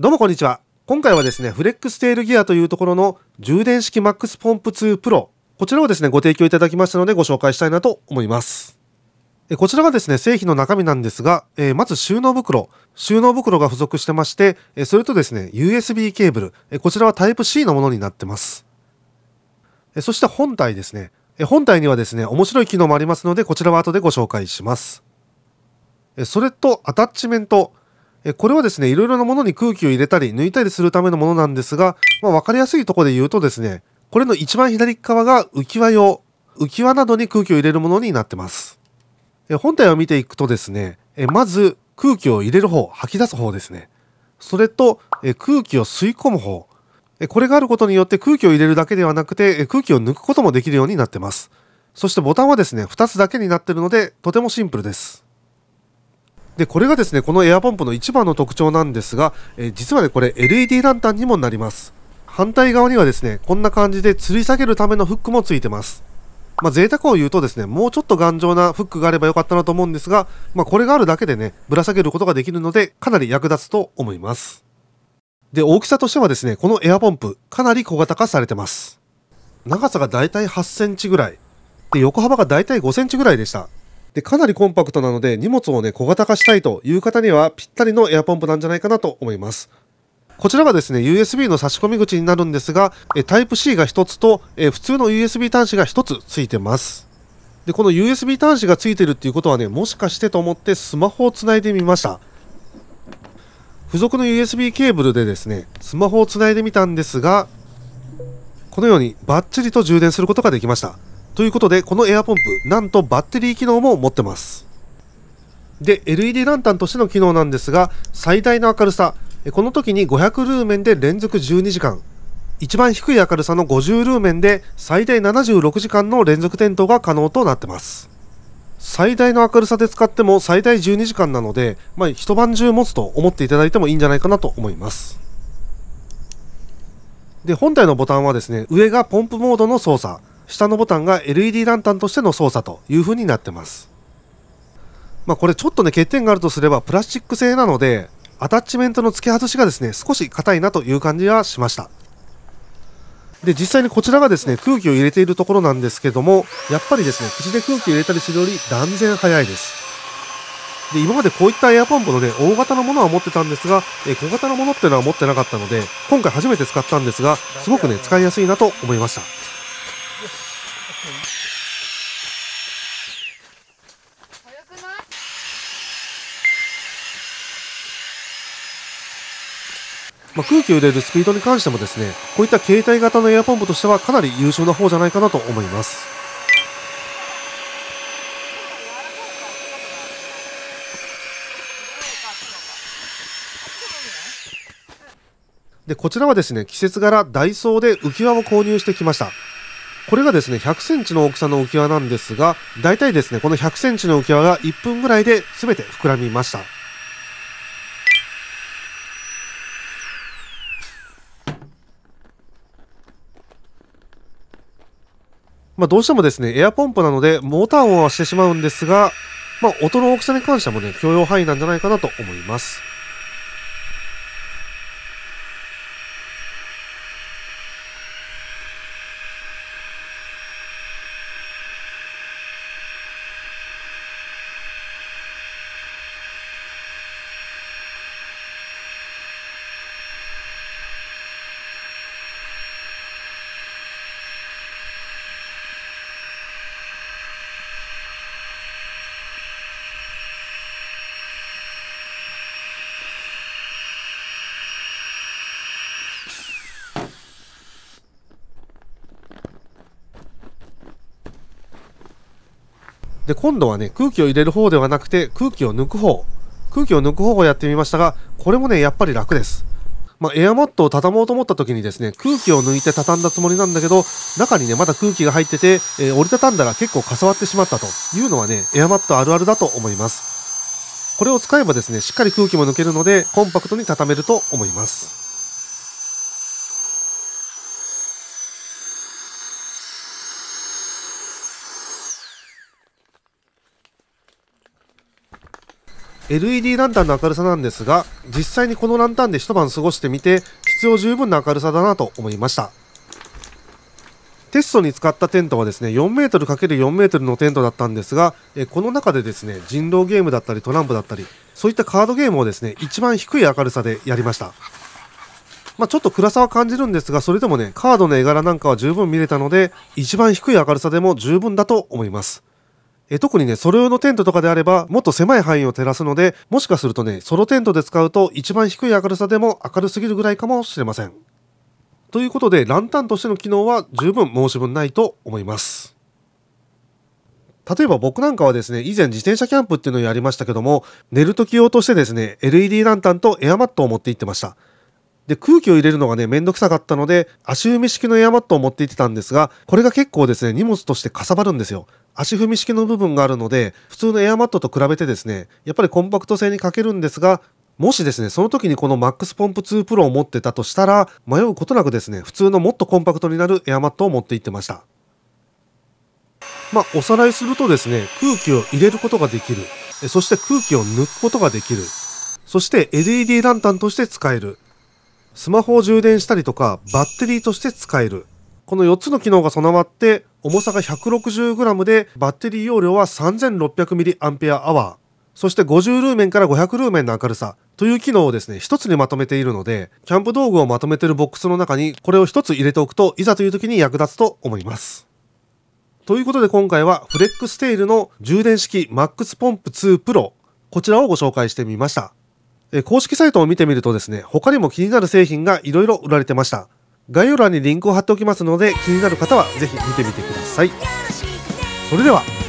どうもこんにちは。今回はですね、フレックステールギアというところの充電式 MAX ポンプ2 Pro、こちらをですね、ご提供いただきましたのでご紹介したいなと思います。こちらがですね、製品の中身なんですが、まず収納袋が付属してまして、それとですね、USB ケーブル、こちらは Type-C のものになってます。そして本体ですね。本体にはですね、面白い機能もありますので、こちらは後でご紹介します。それとアタッチメント。これはですね、いろいろなものに空気を入れたり抜いたりするためのものなんですが、わかりやすいところで言うとですね、これの一番左側が浮き輪用、浮き輪などに空気を入れるものになってます。本体を見ていくとですね、まず空気を入れる方、吐き出す方ですね。それと空気を吸い込む方。これがあることによって空気を入れるだけではなくて、空気を抜くこともできるようになってます。そしてボタンはですね、2つだけになっているので、とてもシンプルです。で、これがですね、このエアポンプの一番の特徴なんですが、実はね、これ LED ランタンにもなります。反対側にはですね、こんな感じで吊り下げるためのフックもついてます。贅沢を言うとですね、もうちょっと頑丈なフックがあればよかったなと思うんですが、これがあるだけでね、ぶら下げることができるので、かなり役立つと思います。で、大きさとしてはですね、このエアポンプ、かなり小型化されてます。長さがだいたい8センチぐらい。で、横幅がだいたい5センチぐらいでした。で、かなりコンパクトなので、荷物をね、小型化したいという方にはぴったりのエアポンプなんじゃないかなと思います。こちらがですね、USB の差し込み口になるんですが、Type-C が1つと、普通の USB 端子が1つついてます。で、この USB 端子がついてるっていうことはね、もしかしてと思ってスマホをつないでみました。付属の USB ケーブルでですね、スマホをつないでみたんですが、このようにバッチリと充電することができました。ということで、このエアポンプ、なんとバッテリー機能も持ってます。で、LED ランタンとしての機能なんですが、最大の明るさ、この時に500ルーメンで連続12時間、一番低い明るさの50ルーメンで最大76時間の連続点灯が可能となってます。最大の明るさで使っても最大12時間なので、一晩中持つと思っていただいてもいいんじゃないかなと思います。で、本体のボタンはですね、上がポンプモードの操作、下のボタンが LED ランタンとしての操作という風になってます。これちょっとね、欠点があるとすればプラスチック製なので、アタッチメントの付け外しがですね、少し硬いなという感じはしました。で、実際にこちらがですね、空気を入れているところなんですけども、やっぱりですね、口で空気を入れたりするより断然早いです。で、今までこういったエアポンプのね、大型のものは持ってたんですが、小型のものっていうのは持ってなかったので、今回初めて使ったんですが、すごくね、使いやすいなと思いました。空気を入れるスピードに関してもですね、こういった携帯型のエアポンプとしてはかなり優秀な方じゃないかなと思います。で、こちらはですね、季節柄ダイソーで浮き輪を購入してきました。これがですね、100センチの大きさの浮き輪なんですが、だいたいですね、この100センチの浮き輪が1分ぐらいで全て膨らみました。どうしてもですね、エアポンプなのでモーター音はしてしまうんですが、音の大きさに関してもね、許容範囲なんじゃないかなと思います。で、今度はね、空気を入れる方ではなくて空気を抜く方をやってみましたが、これもね、やっぱり楽です。エアマットを畳もうと思った時にですね、空気を抜いて畳んだつもりなんだけど、中にね、まだ空気が入ってて、折りたたんだら結構かさわってしまったというのはね、エアマットあるあるだと思います。これを使えばですね、しっかり空気も抜けるので、コンパクトに畳めると思います。 LED ランタンの明るさなんですが、実際にこのランタンで一晩過ごしてみて必要十分な明るさだなと思いました。テストに使ったテントはですね 4m×4m のテントだったんですが、この中でですね人狼ゲームだったりトランプだったりそういったカードゲームをですね一番低い明るさでやりました。ちょっと暗さは感じるんですが、それでもねカードの絵柄なんかは十分見れたので一番低い明るさでも十分だと思います。特にねソロ用のテントとかであればもっと狭い範囲を照らすので、もしかするとねソロテントで使うと一番低い明るさでも明るすぎるぐらいかもしれません。ということでランタンとしての機能は十分申し分ないと思います。例えば僕なんかはですね以前自転車キャンプっていうのをやりましたけども、寝る時用としてですね LED ランタンとエアマットを持って行ってました。で空気を入れるのがねめんどくさかったので足踏み式のエアマットを持って行ってたんですが、これが結構ですね荷物としてかさばるんですよ。足踏み式の部分があるので普通のエアマットと比べてですねやっぱりコンパクト性に欠けるんですが、もしですねその時にこの MAX ポンプ2 Pro を持ってたとしたら迷うことなくですね普通のもっとコンパクトになるエアマットを持って行ってました。おさらいするとですね、空気を入れることができる、そして空気を抜くことができる、そして LED ランタンとして使える、スマホを充電したりとかバッテリーとして使える、この4つの機能が備わって重さが 160g でバッテリー容量は 3600mAh、そして50ルーメンから500ルーメンの明るさという機能をですね一つにまとめているので、キャンプ道具をまとめているボックスの中にこれを一つ入れておくといざという時に役立つと思います。ということで今回はフレックステイルの充電式 MAX ポンプ2 Pro、 こちらをご紹介してみました。公式サイトを見てみるとですね他にも気になる製品がいろいろ売られてました。概要欄にリンクを貼っておきますので気になる方はぜひ見てみてください。それでは。